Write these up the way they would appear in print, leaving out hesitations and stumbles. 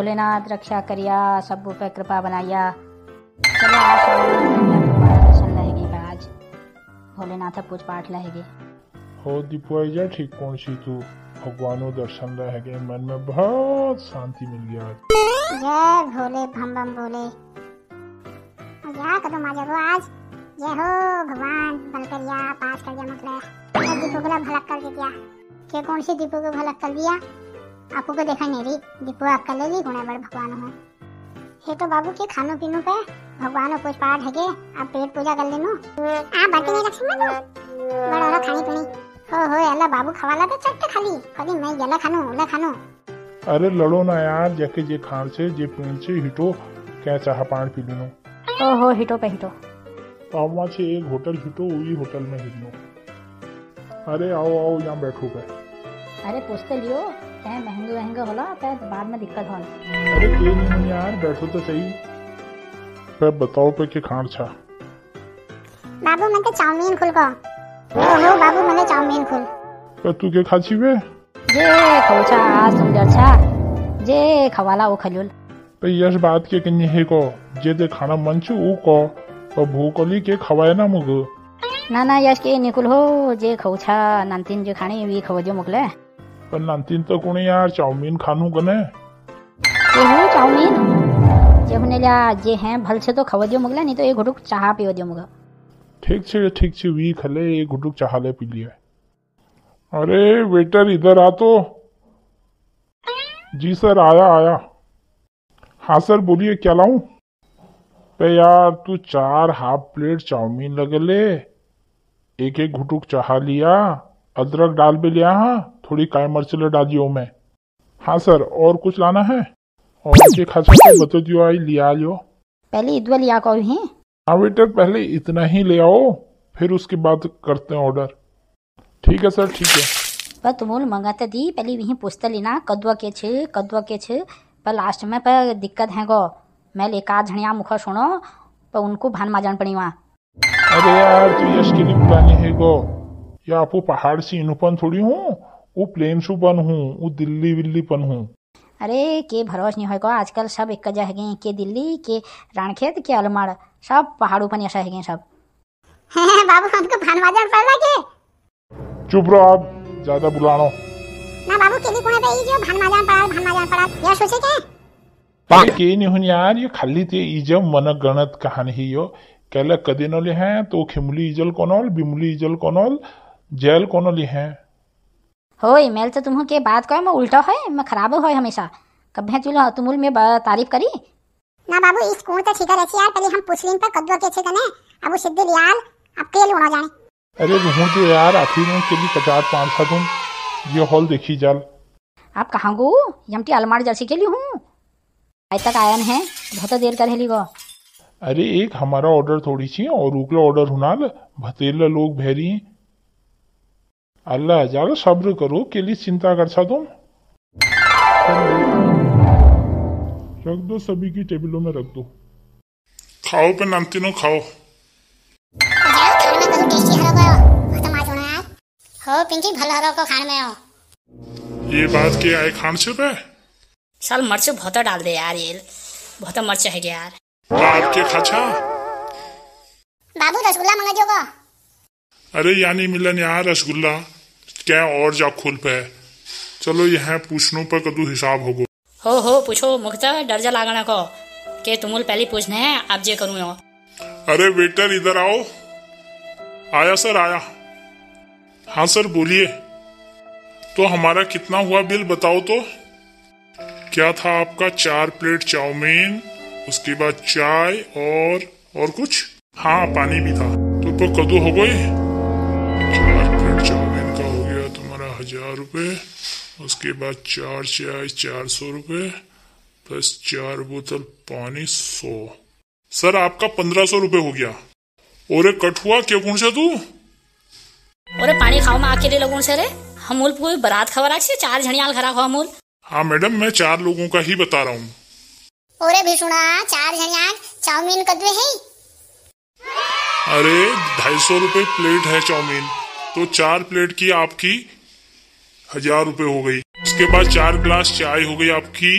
भोलेनाथ रक्षा करिया, सब पे कृपा बनाइया। चलो आज तुम्हारा दर्शन रहेगी आज, भोलेनाथ पूज पाठ रहेगी। हो दीपू जा ठीक कौन सी तू भगवानों दर्शन रहेगे, मन में बहुत शांति मिल गया। जय भोले भम बम भोले। क्या कदम आ जाओ आज। जय हो भगवान, बल करिया पास कर दिया मतलब दीपू को भलक कर दिया। के कौन सी दीपू को भलक कर दिया, आपको को देखा नहीं रही। दीपू आप कर ले गुणे बड़ भगवान हो। ये तो बाबू के खानो पीनो पे भगवान पूज पाठ है के आप पेट पूजा कर लेनो। आप बाटी नहीं रख सकते बड़ा रो खानी पीनी हो अल्लाह बाबू खवाला तो चट्ट खाली कभी मैं गला खानो। अरे लड़ो ना यार, जाके जे खान से जे पीन से हिटो क्या चाह पान पी लेनो। ओहो हिटो पे हिटो पावा से एक होटल हिटो, वही होटल में हिटनो। अरे आओ यहाँ बैठो पे। अरे पूछते लियो चाहे महंगे होला पे बाद में दिक्कत होला। अरे के नहीं यार, बैठो तो सही। पे बताओ पे के खान छा। बाबू मैं तो चाउमीन खुल को। ओहो बाबू मैंने चाउमीन खुल। पे तू के खाची वे? जे खौचा आज तुम अच्छा जे खवाला वो खलुल। पे यश बात के कन्या है को जे दे खाना मन छू ऊ को पर भूखली के खवाए ना मुग। ना यश के निकुल हो जे खौचा नंतीन जो खाने वी खवजो मुकले। पर नंतीन तो कोने यार चाउमीन खानू गने। ये हो चाउमीन जे होने ला जे हैं भल से तो खवजो मुगला, नहीं तो एक घुटुक चाह पियो दियो मुगा। ठीक छे वी खले एक घुटुक चाह ले पी लिया। अरे वेटर इधर आ तो। जी सर आया। हाँ सर बोलिए क्या लाऊं? पे यार तू 4 हाफ प्लेट चाउमीन लगे ले, एक घुटुक चाह लिया, अदरक डाल भी लिया, हाँ थोड़ी काई मिर्च डाल दियो मैं। हाँ सर और कुछ लाना है? और के खासा तो बता दियो आई लिया लियो। पहले इदवा लिया को ही। हाँ वेटर पहले इतना ही ले आओ, फिर उसके बाद करते हैं ऑर्डर। ठीक है सर ठीक है। पर तुमुल मंगाते दी पहले वही पूछते लेना कद्वा के छे पर लास्ट में पर दिक्कत है गो मैं लेका झणिया मुख सुनो पर उनको भान माजन पड़ी वहाँ। अरे यार तू यश के लिए बुलाने है गो, या आपको पहाड़ से इनुपन थोड़ी हूँ, वो प्लेन सुपन हूँ, वो दिल्ली विल्ली पन हूँ। अरे के भरोस नहीं होगा आजकल सब एक जगह के दिल्ली के रानखेत के अलमाड़ सब पहाड़ों पर ऐसा है सब। बाबू हमको भान माजन पड़ लगे। चुप रहो आप, ज्यादा बुलानो ना बाबू के लिए कोने पे जो भान माजन पड़ा या सोचे के पाके के नहीं हुन यार, ये खाली ते इजम मन गणत कहानी ही यो केला कदे न ले हैं तो खिमली इजल कोनोल बिमली इजल कोनोल जेल कोनोल हैं। होय मेल तो तुम्हें के बात कहे मैं उल्टा है मैं खराब होय हमेशा कभी चलो तुमुल में तारीफ करी ना बाबू इस कोण तो ठीक है यार। पहले हम पुछलिन पर कद्दू के छे कने अब वो सिद्धि लियाल अब के लोना जाने। अरे रहूं तो यार आखिर में के लिए 50-5 तुम ये हॉल देखी जाल। आप कहाँ गो यमटी अलमार जर्सी के लिए हूँ आज तक आयन है बहुत देर कर हेली गो। अरे एक हमारा ऑर्डर थोड़ी सी और उगला ऑर्डर हुनाल भतेला लोग भैरी। अल्लाह ज्यादा सब्र करो के लिए चिंता कर सा तुम। रख दो सभी की टेबलों में रख दो। खाओ पे नमतीनो खाओ। हो पिंकी भला रो को खान में हो। ये बात के आए खान से पे साल मिर्च बहुत डाल दे यार, ये बहुत मिर्च है यार। आपके खाचा बाबू रसगुल्ला मंगा जोगा। अरे यानी मिलन यार रसगुल्ला क्या और जा खुल पे। चलो यहाँ पूछनो पर कदू हिसाब होगो। हो पूछो मुख्ता डर जा लागना को के तुमुल पहले पूछने हैं आप जे करूँ यो। अरे वेटर इधर आओ। आया सर आया। हाँ सर बोलिए। तो हमारा कितना हुआ बिल बताओ तो। क्या था आपका? 4 प्लेट चाउमीन, उसके बाद चाय और कुछ, हाँ पानी भी था। तो कदू हो गई। 4 प्लेट चाउमीन का हो गया तुम्हारा 1000 रुपये, उसके बाद 4 चाय 400 रुपये प्लस 4 बोतल पानी 100। सर आपका 1500 रुपये हो गया। और कट हुआ क्यों कौन सा तू? अरे पानी खाओ मैं अकेले लोगों से रे हमूल पूरी बारात खबर आ 4 झड़ियाल खरा खाओ अमूल। हाँ मैडम मैं 4 लोगों का ही बता रहा हूँ। ओरे भी सुना 4 झड़ियाल चाउमीन कद्दू है। अरे 250 रुपये प्लेट है चाउमीन, तो 4 प्लेट की आपकी 1000 रुपये हो गई। उसके बाद 4 गिलास चाय हो गई आपकी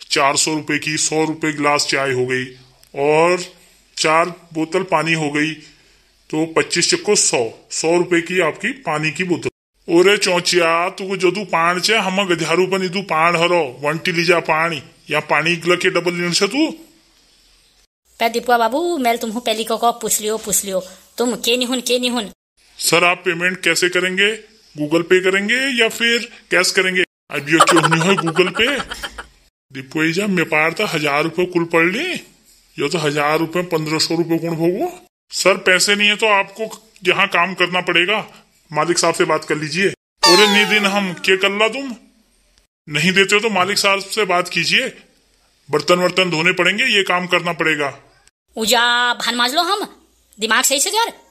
400 रुपए की 100 रुपए गिलास चाय हो गई और 4 बोतल पानी हो गई, तो 25 चक्को 100 रुपए की आपकी पानी की बोतल। ओरे चौचिया तू जदू पाण छे हम गधारू पण इदू पाण हरो वंटी लीजा पाणी या पानी के डबल लीण छे तू। पे दीपुआ बाबू मैं तुमको पहली को पूछ लियो तुम के नहीं हुन। सर आप पेमेंट कैसे करेंगे, गूगल पे करेंगे या फिर कैश करेंगे? अब ये क्यों नहीं है गूगल पे? दीपुआ जा मे पार था 1000 रुपये कुल पड़ ली, ये तो 1000 रुपये 1500 रुपये गुण भोगो। सर पैसे नहीं है तो आपको यहाँ काम करना पड़ेगा, मालिक साहब से बात कर लीजिए। और नहीं दिन हम क्या कर ला, तुम नहीं देते हो तो मालिक साहब से बात कीजिए, बर्तन वर्तन धोने पड़ेंगे, ये काम करना पड़ेगा। उजा भान माज लो हम दिमाग सही से यार।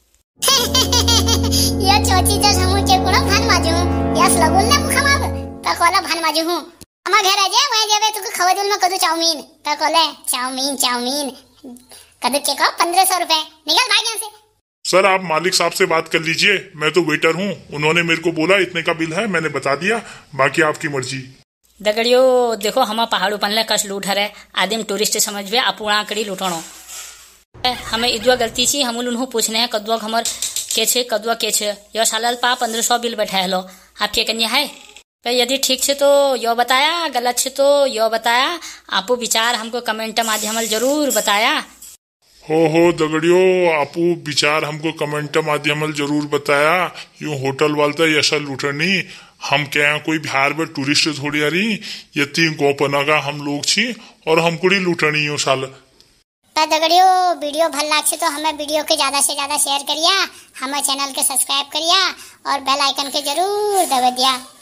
या चोची जस हमू के कोना भान माजू यस लगुल ना मुखमाब त कोला भान माजू हूं अमा घर आजे वय जेबे तू खवदुल में कदू चाउमीन त कोले चाउमीन कदू के को 1500 रुपए निकल भाग यहां से। सर आप मालिक साहब से बात कर लीजिए, मैं तो वेटर हूँ, उन्होंने मेरे को बोला इतने का बिल है, मैंने बता दिया, बाकी आपकी मर्जी। दगड़ियो देखो हम पहाड़ू पनले कस लूट हरे आदिम टूरिस्ट समझ अपूर्णा कड़ी लूटणो हमें इदुआ गलती छी हम उन्हों पूछने हैं कदुआ हमर कदुआ के छे यो सालल पा 1500 बिल बैठा लो आपके कन्या है पे यदि ठीक छे तो यो बताया, गलत छे तो यो बताया, आपो विचार हमको कमेंट माध्यम जरूर बताया। हो दगड़ियो आपू विचार हमको कमेंट माध्यम जरूर बताया। यूं होटल वालता यशा लूटनी हम क्या कोई बिहार में टूरिस्ट थोड़ी आ रही, यति गोपना का हम लोग छी और हमको लूटनी यो साल। तो दगड़ियो वीडियो भल लाग तो हमें वीडियो के ज्यादा से ज्यादा शेयर करिया, हमें चैनल के सब्सक्राइब करिया और बेल आइकन के जरूर दबा दिया।